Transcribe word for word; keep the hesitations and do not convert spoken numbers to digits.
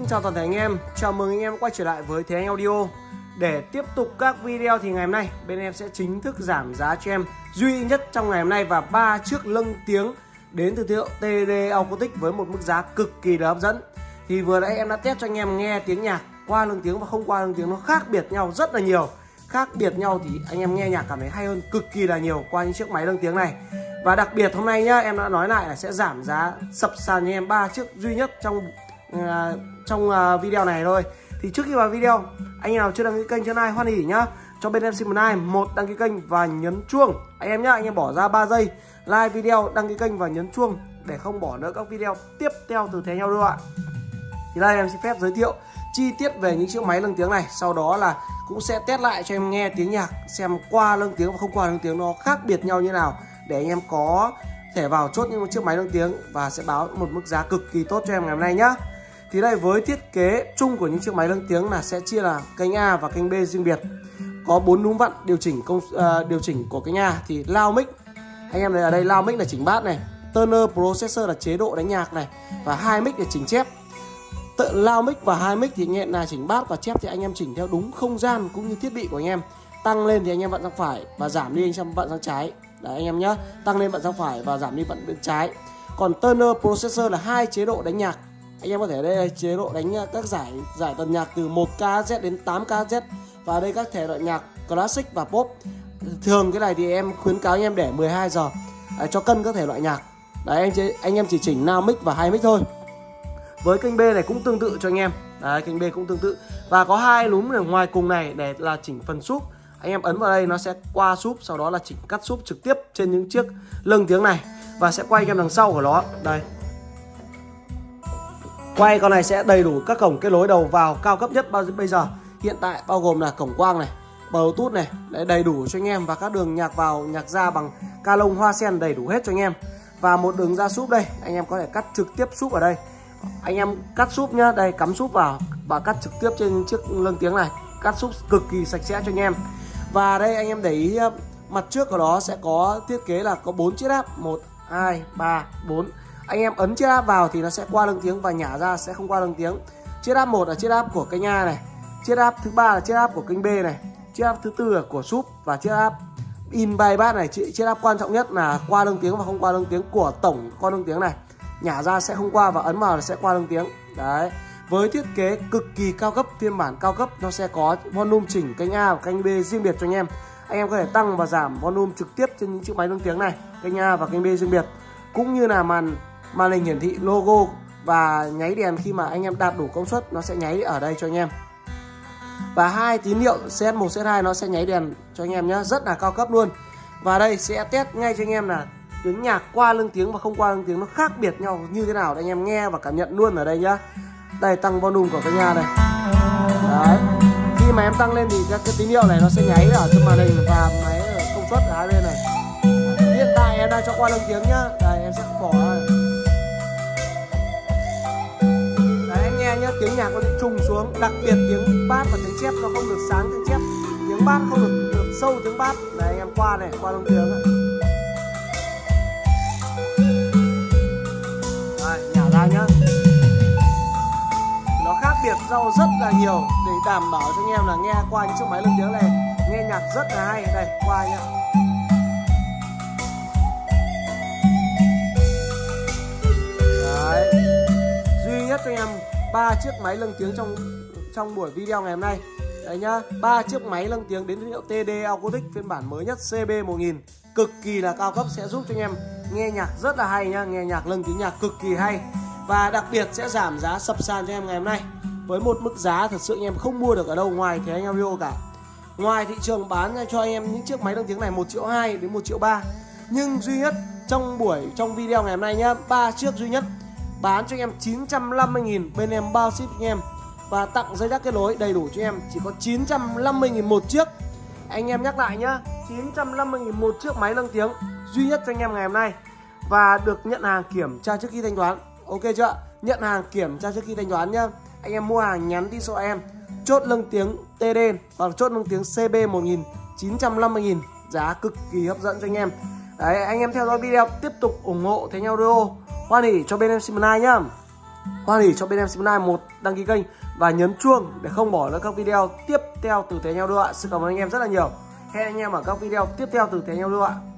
Xin chào toàn thể anh em, chào mừng anh em quay trở lại với Thế Anh Audio. Để tiếp tục các video thì ngày hôm nay bên em sẽ chính thức giảm giá cho em duy nhất trong ngày hôm nay và ba chiếc lâng tiếng đến từ thương hiệu tê đê Acoustic với một mức giá cực kỳ là hấp dẫn. Thì vừa nãy em đã test cho anh em nghe tiếng nhạc qua lâng tiếng và không qua lâng tiếng nó khác biệt nhau rất là nhiều. Khác biệt nhau thì anh em nghe nhạc cảm thấy hay hơn cực kỳ là nhiều qua những chiếc máy lâng tiếng này. Và đặc biệt hôm nay nhá, em đã nói lại là sẽ giảm giá sập sàn cho em ba chiếc duy nhất trong uh, trong uh, video này thôi. Thì trước khi vào video, anh em nào chưa đăng ký kênh trên này hoan hỉ nhá, cho bên em xin một like, một đăng ký kênh và nhấn chuông. Anh em nhá, anh em bỏ ra ba giây like video, đăng ký kênh và nhấn chuông để không bỏ lỡ các video tiếp theo từ Thế Anh Audio ạ. Thì đây em xin phép giới thiệu chi tiết về những chiếc máy lâng tiếng này, sau đó là cũng sẽ test lại cho em nghe tiếng nhạc xem qua lâng tiếng và không qua lâng tiếng nó khác biệt nhau như nào, để anh em có thể vào chốt những chiếc máy lâng tiếng và sẽ báo một mức giá cực kỳ tốt cho em ngày hôm nay nhá. Thì đây với thiết kế chung của những chiếc máy lâng tiếng là sẽ chia là kênh A và kênh B riêng biệt. Có bốn núm vặn điều chỉnh công uh, điều chỉnh của kênh A thì loud mic. Anh em thấy ở đây loud mic là chỉnh bass này, tuner processor là chế độ đánh nhạc này, và hai mic là chỉnh chép. Tự loud mic và hai mic thì nghe là chỉnh bass và chép thì anh em chỉnh theo đúng không gian cũng như thiết bị của anh em. Tăng lên thì anh em vặn sang phải và giảm đi anh em vặn sang trái. Đấy anh em nhá, tăng lên vặn sang phải và giảm đi vặn bên trái. Còn tuner processor là hai chế độ đánh nhạc. Anh em có thể đây là chế độ đánh các giải giải tần nhạc từ một ca hát dét đến tám ca hát dét, và đây các thể loại nhạc classic và pop. Thường cái này thì em khuyến cáo anh em để mười hai giờ để cho cân các thể loại nhạc. Đấy anh chế, anh em chỉ chỉnh loud mic và hai mic thôi. Với kênh B này cũng tương tự cho anh em. Đấy, kênh B cũng tương tự. Và có hai núm ở ngoài cùng này để là chỉnh phần súp. Anh em ấn vào đây nó sẽ qua súp, sau đó là chỉnh cắt súp trực tiếp trên những chiếc lâng tiếng này. Và sẽ quay em đằng sau của nó. Đây. Quay con này sẽ đầy đủ các cổng kết nối đầu vào cao cấp nhất bao bây giờ. Hiện tại bao gồm là cổng quang này, Bluetooth này, đấy, đầy đủ cho anh em, và các đường nhạc vào nhạc ra bằng ca lông hoa sen đầy đủ hết cho anh em. Và một đường ra súp đây, anh em có thể cắt trực tiếp súp ở đây. Anh em cắt súp nhá, đây cắm súp vào và cắt trực tiếp trên chiếc lâng tiếng này, cắt súp cực kỳ sạch sẽ cho anh em. Và đây anh em để ý mặt trước của nó sẽ có thiết kế là có bốn chiếc áp, một, hai, ba, bốn. Anh em ấn chiếc áp vào thì nó sẽ qua lâng tiếng và nhả ra sẽ không qua lâng tiếng. Chiếc áp một là chiếc áp của kênh A này, chiếc áp thứ ba là chiếc áp của kênh B này, chiếc áp thứ tư là của súp, và chiếc áp in by bass này. Chiếc áp quan trọng nhất là qua lâng tiếng và không qua lâng tiếng của tổng con lâng tiếng này. Nhả ra sẽ không qua và ấn vào là sẽ qua lâng tiếng. Đấy. Với thiết kế cực kỳ cao cấp, phiên bản cao cấp, nó sẽ có volume chỉnh kênh A và kênh B riêng biệt cho anh em. Anh em có thể tăng và giảm volume trực tiếp trên những chiếc máy lâng tiếng này, kênh A và kênh B riêng biệt, cũng như là màn màn hình hiển thị logo và nháy đèn khi mà anh em đạt đủ công suất nó sẽ nháy ở đây cho anh em. Và hai tín hiệu xê ét một, xê ét hai nó sẽ nháy đèn cho anh em nhé, rất là cao cấp luôn. Và đây sẽ test ngay cho anh em là tiếng nhạc qua lâng tiếng và không qua lâng tiếng nó khác biệt nhau như thế nào để anh em nghe và cảm nhận luôn ở đây nhá. Đây tăng volume của kênh A đây. Đấy. Khi mà em tăng lên thì các cái tín hiệu này nó sẽ nháy ở trên màn hình và máy ở công suất ở hai bên này. Hiện tại em đang cho qua lâng tiếng nhá. Đây em sẽ bỏ này. Đấy anh nghe nhá, tiếng nhạc nó sẽ trùng xuống, đặc biệt tiếng bass và tiếng chép nó không được sáng tiếng chép, tiếng bass không được, được sâu tiếng bass. Đây anh em qua này, qua lâng tiếng này. Đây, nhả ra nhá. Nó khác biệt nhau rất là nhiều để đảm bảo cho anh em là nghe qua những chiếc máy lâng tiếng này nghe nhạc rất là hay. Đây, qua nhá. Đấy. Duy nhất cho anh em ba chiếc máy lâng tiếng trong trong buổi video ngày hôm nay. Đấy nhá, ba chiếc máy lâng tiếng đến thương hiệu tê đê Acoustic phiên bản mới nhất xê bê một nghìn, cực kỳ là cao cấp, sẽ giúp cho anh em nghe nhạc rất là hay nhá, nghe nhạc lâng tiếng nhạc cực kỳ hay. Và đặc biệt sẽ giảm giá sập sàn cho em ngày hôm nay với một mức giá thật sự anh em không mua được ở đâu ngoài Thế Anh Audio cả. Ngoài thị trường bán cho anh em những chiếc máy lâng tiếng này một triệu hai đến một triệu ba, nhưng duy nhất trong buổi trong video ngày hôm nay nhá, ba chiếc duy nhất bán cho anh em chín trăm năm mươi nghìn, bên em bao ship anh em và tặng dây đắt kết nối đầy đủ cho em, chỉ có chín trăm năm mươi nghìn một chiếc. Anh em nhắc lại nhá, chín trăm năm mươi nghìn một chiếc máy lâng tiếng duy nhất cho anh em ngày hôm nay, và được nhận hàng kiểm tra trước khi thanh toán. Ok chưa? Nhận hàng kiểm tra trước khi thanh toán nhá. Anh em mua hàng nhắn tin số em chốt lâng tiếng tê đê hoặc chốt lâng tiếng xê bê một nghìn, chín trăm năm mươi nghìn, giá cực kỳ hấp dẫn cho anh em. Đấy, anh em theo dõi video tiếp tục ủng hộ Thế Anh Audio. Hoan hỉ cho bên em xin một like nhá. hoan hỉ cho bên em Simon một đăng ký kênh và nhấn chuông để không bỏ lỡ các video tiếp theo từ Thế Nhau Đua ạ. Xin cảm ơn anh em rất là nhiều. Hẹn anh em ở các video tiếp theo từ Thế Nhau Đua ạ.